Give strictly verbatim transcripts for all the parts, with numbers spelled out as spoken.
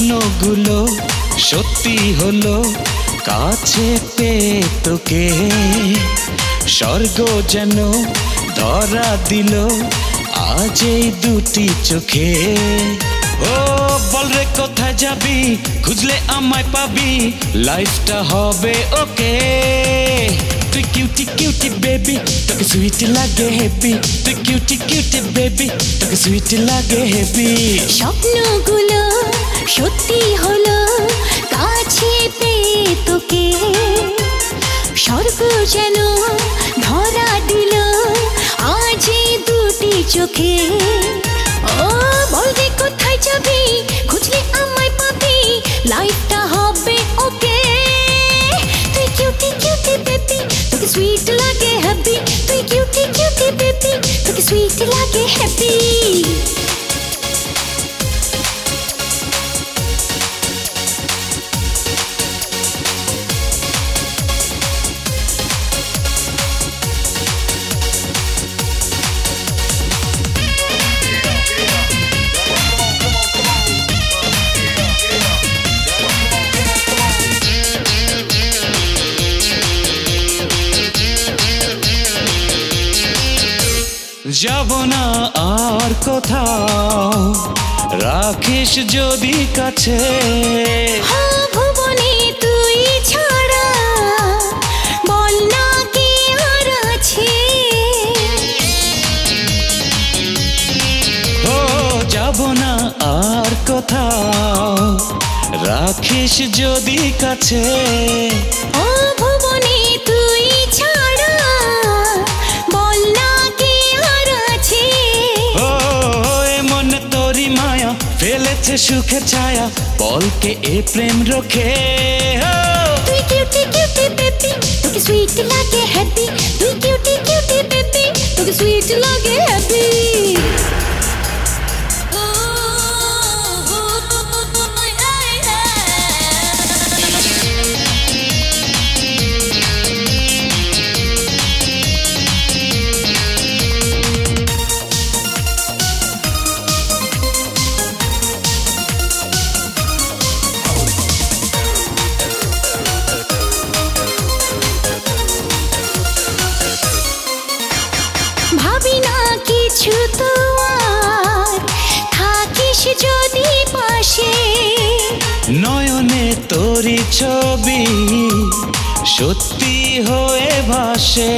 স্বপ্নগুলো সত্যি হলো কাছে পেয়ে তোকে স্বর্গ যেন ধরা দিল আজ এই দুটি চোখে ও বল রে কোথায় যাবি খুঁজলে আমায় পাবি লাইফটা হবে ওকে তুই কিউটি কিউটি বেবি তোকে সুইট লাগে হেভি তুই কিউটি কিউটি বেবি তোকে সুইট লাগে হেভি স্বপ্নগুলো সত্যি হলো কাছে পেয়ে তোকে স্বর্গ যেন ধরা দিল আজ এই দুটি চোখে ও বল রে কোথায় যাবি খুঁজলে আমায় পাবি লাইফটা হবে ওকে তুই কিউটি কিউটি বেবি তোকে সুইট লাগে হ্যাপি তুই কিউটি কিউটি বেবি তোকে সুইট লাগে হ্যাপি যাব না আর কোথাও রাখিস যদি কাছে ভুবনে তুই ছাড়া বল না কি আর আছে ও যাব না আর কোথাও রাখিস যদি কাছে ও ভুবনে তুই ছাড়া বল না কি আর আছে ও এমন তোরি মায়া ফেলেছে সুখে ছায়া বলকে এ প্রেম রোখে তুই কিউটি কিউটি বেবি তোকে সুইট লাগে হ্যাপি তুই কিউটি কিউটি বেবি তোকে সুইট লাগে হ্যাপি ভাবি না কিছু তো আর থাকিস যদি পাশে নয়নে তোরি ছবি সত্যি হয়ে ভাসে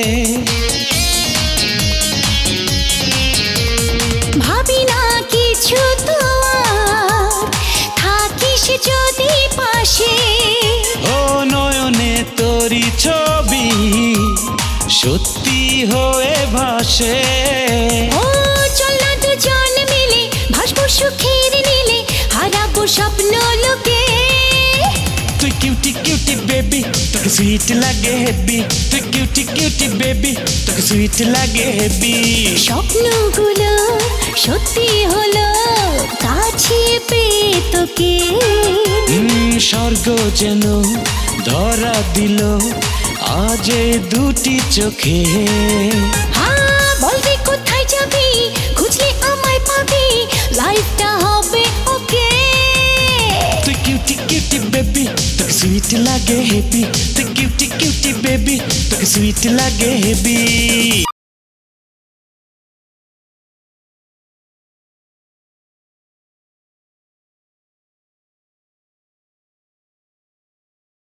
ভাবি না কিছু তো আর থাকিস যদি পাশে ও নয়নে তোরি ছবি সত্যি হয়ে ভাসে ও চল না দুজন মিলে ভাসবো সুখের নীলে হারাবো স্বপ্ন লোকে তুই কিউটি কিউটি বেবি তোকে সুইট লাগে হেভি তুই কিউটি কিউটি বেবি তোকে সুইট লাগে হেভি স্বপ্নগুলো সত্যি হলো কাছে পেয়ে তোকে স্বর্গ যেন ধরা দিল আজ এই দুটি চোখে হ্যাঁ বল রে কোথায় যাবি খুঁজলে আমায় পাবি লাইফটা হবে ওকে তুই কিউটি কিউটি বেবি তোকে সুইট লাগে হেভি তুই কিউটি কিউটি বেবি তোকে সুইট লাগে হেভি